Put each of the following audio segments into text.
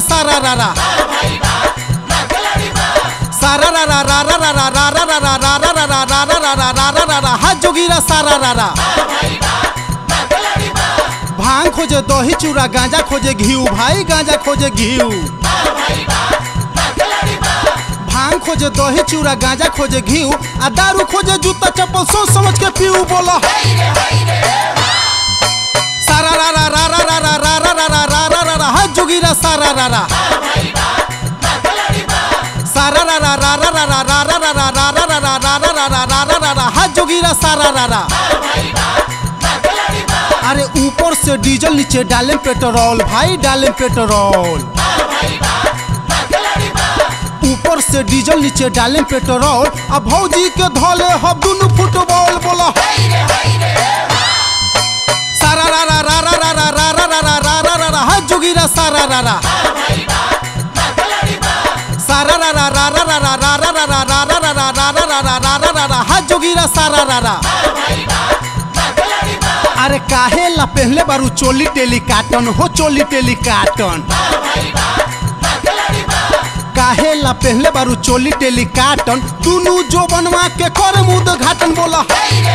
सारा रारा सारा रारा रारा रारा रारा रारा रारा रारा रारा रारा रारा रारा हाथ जोगीरा सारा रारा। भांग खोजे दही चूड़ा गांजा खोजे घीव भाई गांजा खोजे घीव। भांग खोजे दही चूड़ा गांजा खोजे घीव आ दारू खोजे जूता चप्पल सोच समझ के पीऊ बोला सारा रारा रारा रारा रारा रारा रारा रारा हाथ जोगीरा सारा रारा सारा रारा रारा रारा रारा रारा रारा रारा रारा रारा रारा रारा हाथ जोगीरा सारा रारा। अरे ऊपर से डीजल नीचे डालें पेट्रोल भाई डालें पेट्रोल। ऊपर से डीजल नीचे डालें पेट्रोल अब भौजी के धोले हम दोनों फुटबॉल बोला सारा रारा रारा रारा रारा रारा रारा रारा हाथ जोगीरा सारा रारा सारा रारा रारा रारा रारा रारा रारा रारा रारा रारा रारा रारा हाथ जोगीरा सारा रारा। अरे काहे ला पहले बारू चोली टेली काटन हो चोली टेली काटन। काहे ला पहले बारू चोली टेली काटन दोनों जो बनवा के कर मुद घाटन बोला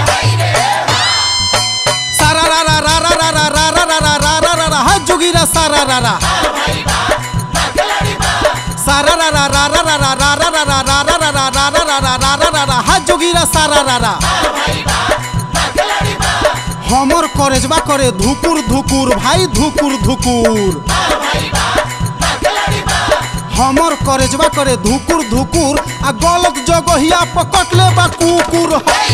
सारा रारा रारा रारा रारा रारा रारा रारा हाथ जोगीरा सारा रारा सारा रारा रारा रारा रारा रारा रारा रारा रारा रारा रारा रारा हाथ जोगीरा सारा रारा। हमर करेजबा करे धुकुर धुकुर भाई धुकुर धुकुर। हमर करेजबा करे धुकुर धुकुर आ गलत जगहिया पकड़ ले बा कुकुर।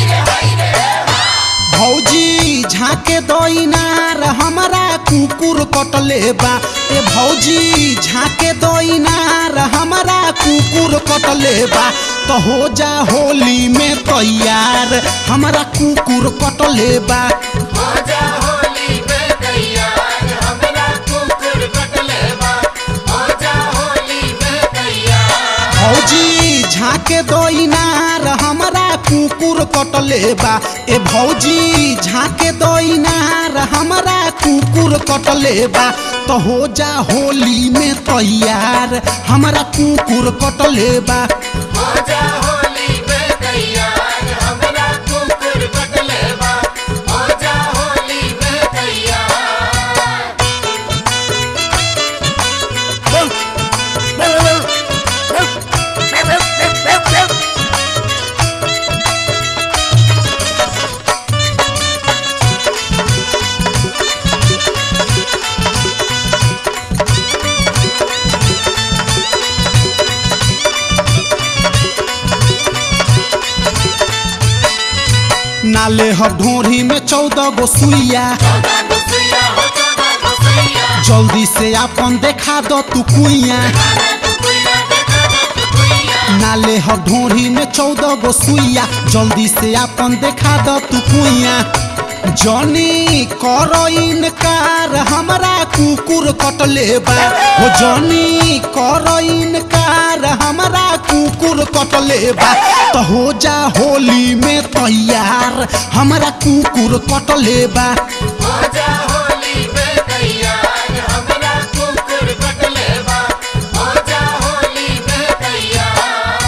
भौजी झाके दोइनार हमारा कुकुर कटले बा ए भौजी झाके दोइनार हमारा कुकुर कटले बा तो हो जा होली में तैयार हमारा कुकुर कटले बा। हो जा होली में तैयार हमारा कुकुर कटले बा। हो जा होली में तैयार भौजी झाके दोइनार हमारा कुकुर कटले बा ए भौजी झाके दोइनार हमारा कुकुर कटले बा तो हो जा होली में तैयार हमारा कुकुर कटले बा। हो जा होली में तैयार हमारा कुकुर कटले बा। हो जा होली में तैयार नाले हर ढोरी में 14 गो सुइया जल्दी से अपन देखा दो तू कुइया। नाले हर ढोरी में 14 गो सुइया जल्दी से अपन देखा दो तू कुइया। जॉनी करो इनकार हमारा कुकुर कटले बा हो जॉनी करो इनकार हमारा कुकुर कटले बा तो हो जा होली में तैयार हमारा कुकुर कटले बा। हो जा होली में तैयार हमारा कुकुर कटले बा। हो जा होली में तैयार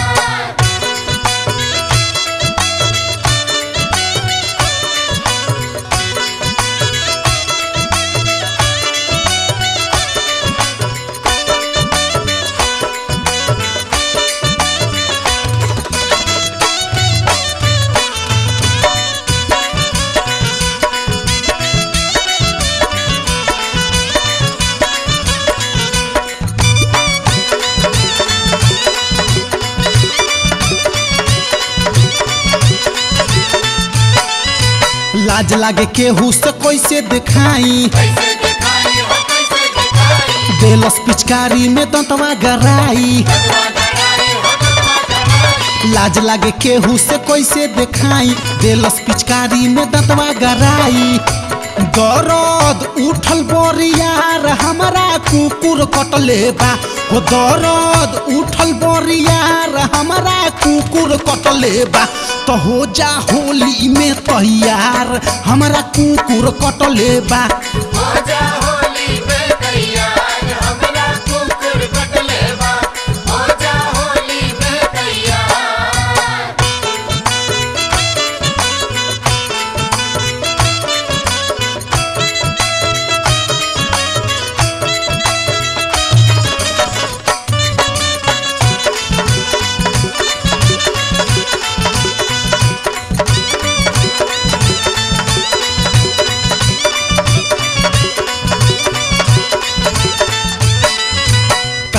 लाज लागे केहू से कैसे दिखाई कैसे दिखाई हो कैसे दिखाई देलस पिचकारी में दंतवा गराई। लाज लागे केहू से कैसे दिखाई देलस पिचकारी में दंतवा गराई। दर्द उठल बोरियार हमारा कुकुर कटले बा हो दर्द उठल बोरियार हमारा कुकुर कटले बा तो हो जा होली में तैयार हमारा कुकुर कटले बा। हो जा होली में तैयार हमारा कुकुर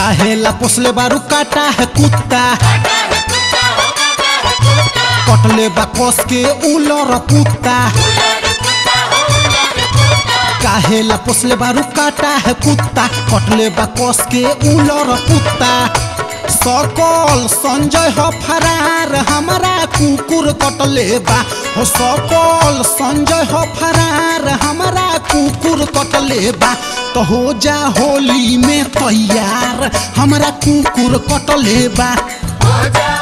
काहेला पोसले बारू काटा है कुत्ता कटले बा कस के उलर पुत्ता काहेला पोसले बारू काटा है कुत्ता कटले बा कस के उलर पुत्ता सकल संजय हो फरार हमारा कुकुर कटले बा हो सकल संजय हो फरार हमारा कुकुर कटले बा तो हो जा होली में तैयार हमारा कुकुर कटले बा हो जा